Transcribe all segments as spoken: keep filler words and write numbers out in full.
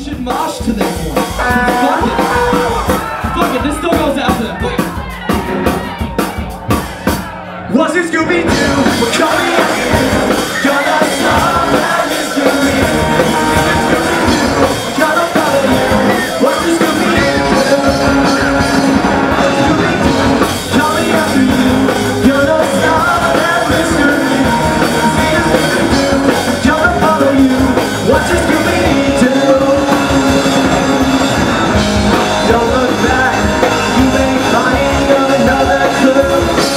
should mosh to this one. Fuck it. Fuck it, this still goes after that. What's it, Scooby Doo? We're coming at you. Gonna solve that mystery. Gonna follow you. What's it, Scooby Doo? Scooby Doo, coming after you. Gonna solve that mystery. See you, Scooby Doo. Gonna follow you. What's it, Scooby Doo? Don't look back. You ain't finding another clue.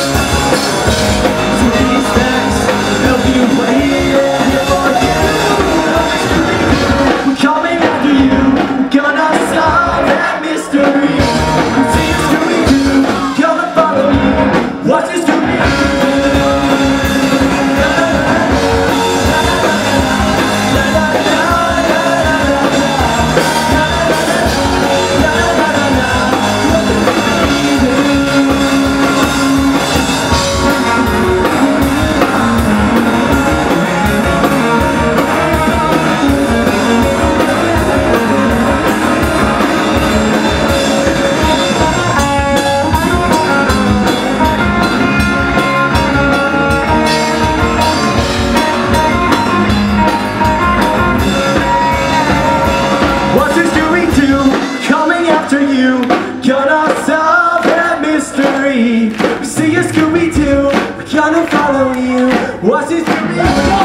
Gonna solve that mystery. See you, Scooby Doo. We're gonna follow you. What's it, Scooby?